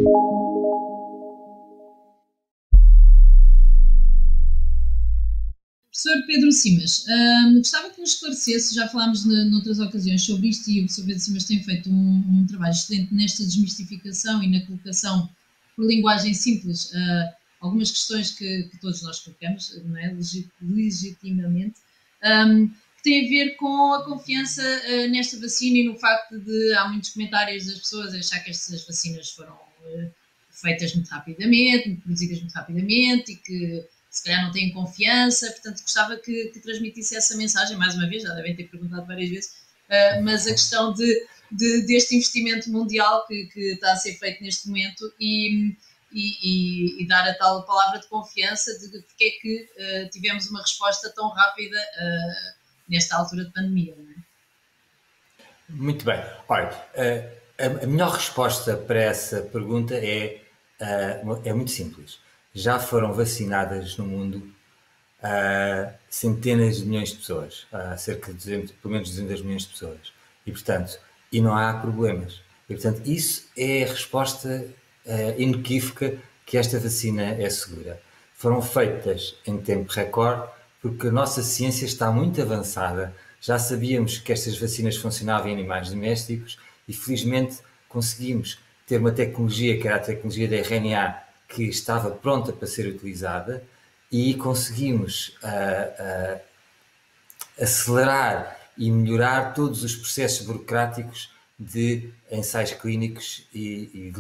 Professor Pedro Simas, gostava que nos esclarecesse, já falámos noutras ocasiões sobre isto e o professor Pedro Simas tem feito um trabalho excelente nesta desmistificação e na colocação por linguagem simples algumas questões que todos nós colocamos, não é? Legitimamente, que tem a ver com a confiança nesta vacina e no facto de há muitos comentários das pessoas a achar que estas vacinas foram feitas muito rapidamente, produzidas muito rapidamente e que se calhar não têm confiança, portanto gostava que transmitisse essa mensagem, mais uma vez, já devem ter perguntado várias vezes, mas a questão deste investimento mundial que está a ser feito neste momento e dar a tal palavra de confiança de porque é que tivemos uma resposta tão rápida nesta altura de pandemia. Não é? Muito bem. Olha, a melhor resposta para essa pergunta é muito simples. Já foram vacinadas no mundo centenas de milhões de pessoas, cerca de 200, pelo menos 200 milhões de pessoas. E, portanto, não há problemas. E, portanto, isso é a resposta inequívoca que esta vacina é segura. Foram feitas em tempo recorde, porque a nossa ciência está muito avançada. Já sabíamos que estas vacinas funcionavam em animais domésticos e, felizmente, conseguimos ter uma tecnologia, que era a tecnologia da RNA, que estava pronta para ser utilizada e conseguimos acelerar e melhorar todos os processos burocráticos de ensaios clínicos e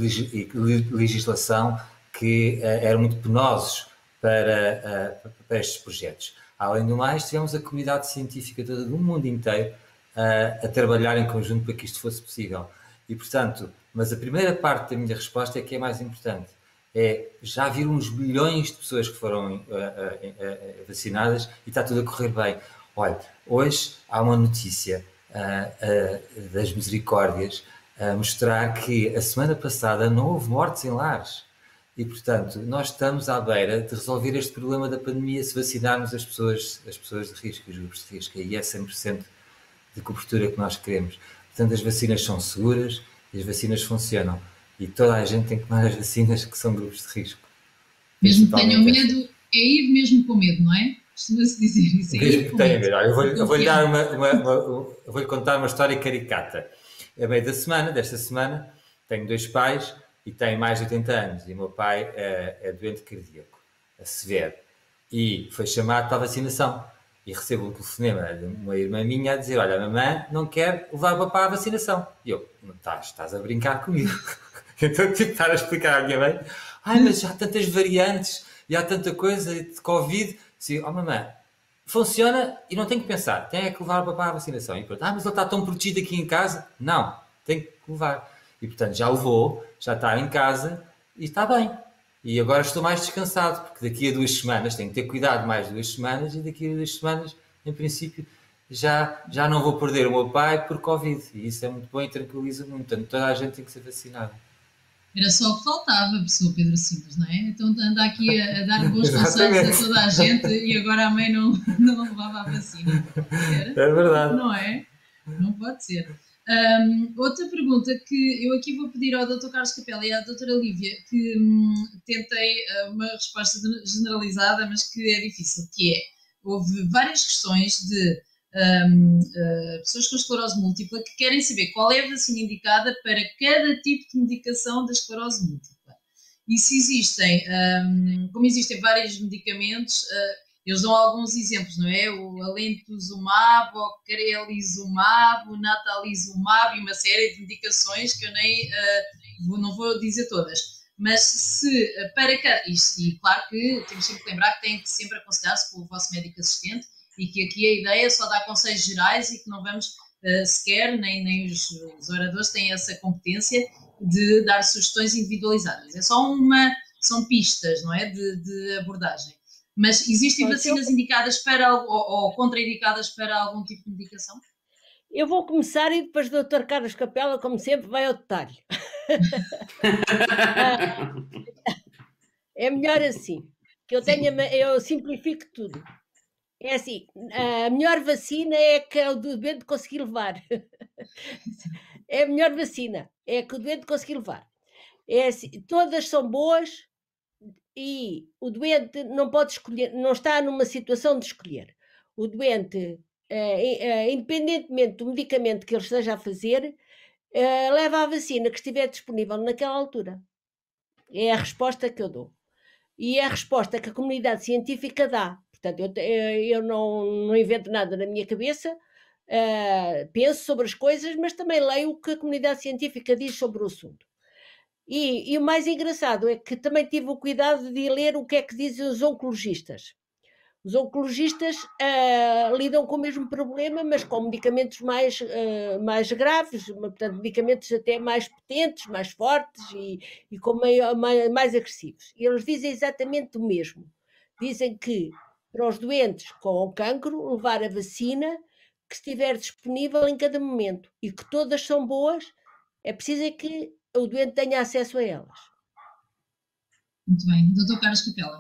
legislação que eram muito penosos para estes projetos. Além do mais, tivemos a comunidade científica toda do mundo inteiro a trabalhar em conjunto para que isto fosse possível. E, portanto, mas a primeira parte da minha resposta é que é mais importante. Já viram uns bilhões de pessoas que foram vacinadas e está tudo a correr bem. Olha, hoje há uma notícia das Misericórdias a mostrar que a semana passada não houve mortes em lares. E, portanto, nós estamos à beira de resolver este problema da pandemia se vacinarmos as pessoas de risco, os grupos de risco. E é 100% de cobertura que nós queremos. Portanto, as vacinas são seguras e as vacinas funcionam. E toda a gente tem que tomar as vacinas que são grupos de risco. Mesmo que tenham medo, é ir mesmo com medo, não é? Costuma-se dizer isso. Mesmo que tenham medo. Eu vou-lhe contar uma história caricata. A meio desta semana, tenho 2 pais e têm mais de 80 anos. E o meu pai é doente cardíaco, severo. E foi chamado para a vacinação. E recebo um telefonema de uma irmã minha a dizer: olha, a mamãe não quer levar o papá à vacinação. E eu: estás a brincar comigo. Então tive que estar a explicar à minha mãe: mas já há tantas variantes e há tanta coisa de Covid. Sim, mamãe, funciona e não tem que pensar, tem que levar o papá à vacinação. E pronto, mas ele está tão protegido aqui em casa? Não, tem que levar. E portanto já levou, já está em casa e está bem. E agora estou mais descansado, porque daqui a 2 semanas tenho que ter cuidado mais 2 semanas e daqui a 2 semanas, em princípio, já não vou perder o meu pai por Covid. E isso é muito bom e tranquiliza muito. Portanto, toda a gente tem que ser vacinada. Era só o que faltava, professor Pedro Simas, não é? Então anda aqui a dar bons conselhos a toda a gente e agora a mãe não levava a vacina. Era? É verdade. Não é? Não pode ser. Outra pergunta que eu aqui vou pedir ao Dr. Carlos Capela e à doutora Lívia, que tentei uma resposta generalizada, mas que é difícil, que é, houve várias questões de pessoas com esclerose múltipla que querem saber qual é a vacina indicada para cada tipo de medicação da esclerose múltipla. E se existem, como existem vários medicamentos, eles dão alguns exemplos, não é? O alentuzumab, o creelizumab, o natalizumab e uma série de medicações que eu não vou dizer todas. Mas se para cada... E claro que temos sempre que lembrar que tem que sempre aconselhar-se com o vosso médico assistente e que aqui a ideia é só dar conselhos gerais e que não vamos sequer, nem os oradores têm essa competência de dar sugestões individualizadas. É só são pistas, não é, de abordagem. Mas existem vacinas indicadas para ou contraindicadas para algum tipo de medicação? Eu vou começar e depois o Dr. Carlos Capela, como sempre, vai ao detalhe. É melhor assim, que eu simplifico tudo. É assim, a melhor vacina é que o doente conseguir levar. É a melhor vacina, é que o doente conseguir levar. É assim, todas são boas e o doente não pode escolher, não está numa situação de escolher. O doente, independentemente do medicamento que ele esteja a fazer, leva a vacina que estiver disponível naquela altura. É a resposta que eu dou. E é a resposta que a comunidade científica dá. Portanto, eu não invento nada na minha cabeça, penso sobre as coisas, mas também leio o que a comunidade científica diz sobre o assunto. E o mais engraçado é que também tive o cuidado de ler o que é que dizem os oncologistas. Os oncologistas lidam com o mesmo problema, mas com medicamentos mais graves, portanto, medicamentos até mais potentes, mais fortes e com mais agressivos. E eles dizem exatamente o mesmo. Dizem que para os doentes com cancro, levar a vacina que estiver disponível em cada momento e que todas são boas, é preciso é que o doente tenha acesso a elas. Muito bem. Dr. Carlos Capela.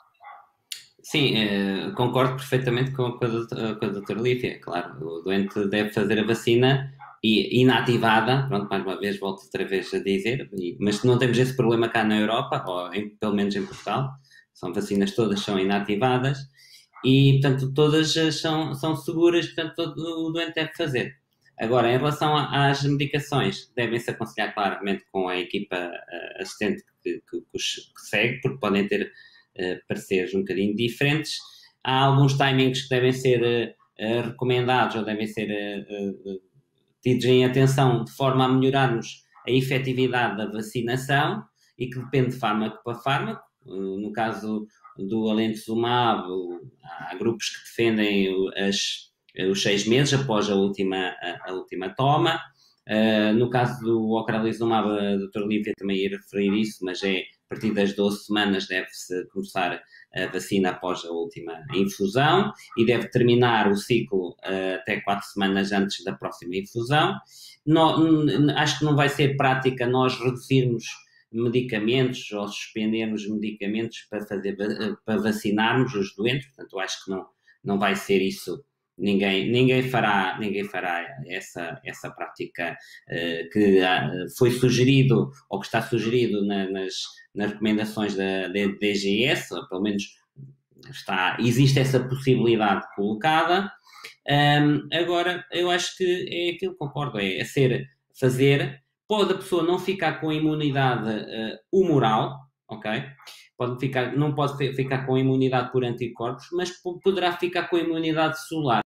Sim, concordo perfeitamente com a doutora Lívia. Claro, o doente deve fazer a vacina inativada, pronto, mais uma vez, volto outra vez a dizer, mas não temos esse problema cá na Europa, ou pelo menos em Portugal. Vacinas todas são inativadas e, portanto, todas são seguras, portanto, o doente deve fazer. Agora, em relação às medicações, devem-se aconselhar claramente com a equipa assistente que segue, porque podem ter pareceres um bocadinho diferentes. Há alguns timings que devem ser recomendados ou devem ser tidos em atenção de forma a melhorarmos a efetividade da vacinação e que depende de fármaco para fármaco. No caso do alentuzumab, há grupos que defendem os 6 meses após a última toma. No caso do ocrelizumab, a doutora Lívia também ia referir isso, mas a partir das 12 semanas deve-se começar a vacina após a última infusão e deve terminar o ciclo até 4 semanas antes da próxima infusão. Acho que não vai ser prática nós reduzirmos medicamentos ou suspendermos medicamentos para vacinarmos os doentes, portanto, acho que não vai ser isso. Ninguém fará essa prática que foi sugerido ou que está sugerido nas recomendações da DGS, ou pelo menos existe essa possibilidade colocada. Agora, eu acho que é aquilo que concordo, fazer. Pode a pessoa não ficar com a imunidade humoral, ok? Não pode ficar com a imunidade por anticorpos, mas poderá ficar com a imunidade celular.